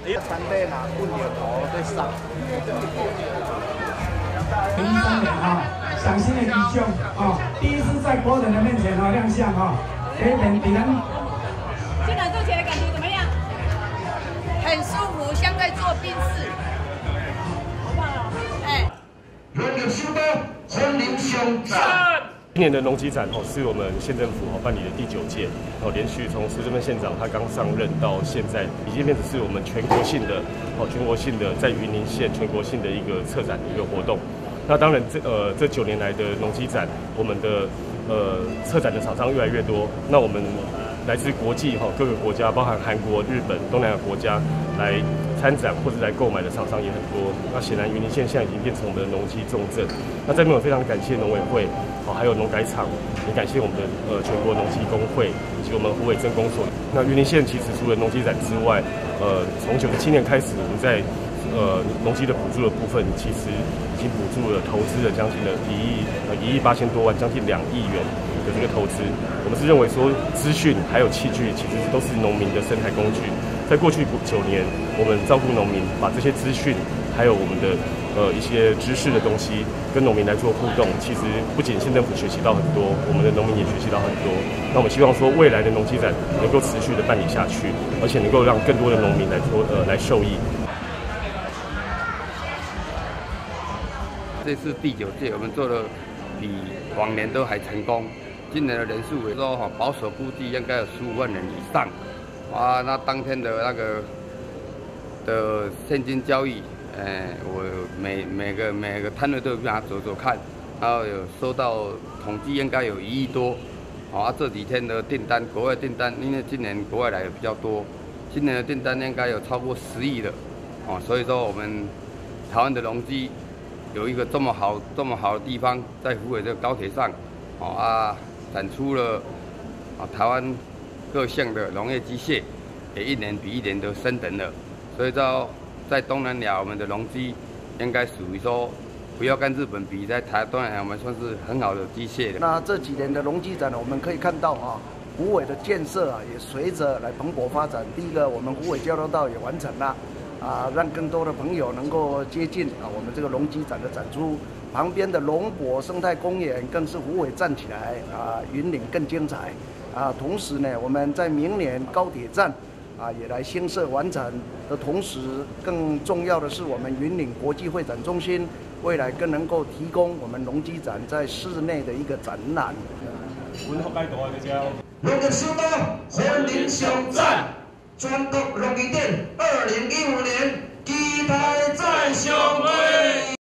产地拿滚牛头在上。 2013年赏心的弟兄第一次在国人的面前亮相这一点平安。 进来做起来感觉怎么样？很舒服，像在做宾士，好棒哦！哎， 农业首都森林上站。 今年的农机展是我们县政府办理的第9届，连续从苏贞芬县长他刚上任到现在，已经变成是我们全国性的在云林县全国性的一个策展的一个活动。那当然这9年来的农机展，我们的策展的厂商越来越多，那我们来自国际各个国家，包含韩国、日本、东南亚国家来参展或者来购买的厂商也很多。那显然云林县现在已经变成我们的农机重镇。那在这边我非常感谢农委会，还有农改场，也感谢我们的全国农机工会以及我们虎尾镇公所。那云林县其实除了农机展之外，从97年开始，我们在农机的补助的部分，其实已经补助了投资了将近1亿8000多万，将近2亿元的这个投资。我们是认为说，资讯还有器具其实都是农民的生态工具。在过去9年，我们照顾农民，把这些资讯还有我们的一些知识的东西跟农民来做互动，其实不仅县政府学习到很多，我们的农民也学习到很多。那我们希望说，未来的农机展能够持续的办理下去，而且能够让更多的农民来受益。 这次第9届，我们做的比往年都还成功。今年的人数也说保守估计应该有15万人以上。那当天的那个的现金交易，我每个摊位都有让他走看，然后有收到统计应该有1亿多。这几天的订单，国外订单，因为今年国外来的比较多，今年的订单应该有超过10亿了。所以说我们台湾的农机有一个这么好的地方，在虎尾这个高铁上，展出了台湾各项的农业机械，也一年比一年都升等了。所以说，在东南亚我们的农机应该属于说，不要跟日本比，在东南亚我们算是很好的机械的。 那这几年的农机展呢，我们可以看到虎尾的建设也随着来蓬勃发展。第一个，我们虎尾交流道也完成了。让更多的朋友能够接近我们这个农机展的展出，旁边的龙博生态公园更是虎尾站起来云岭更精彩同时呢，我们在明年高铁站也来新设完成的同时，更重要的是我们云岭国际会展中心未来更能够提供我们农机展在室内的一个展览。 农业首都森林上站。全国农技展2015年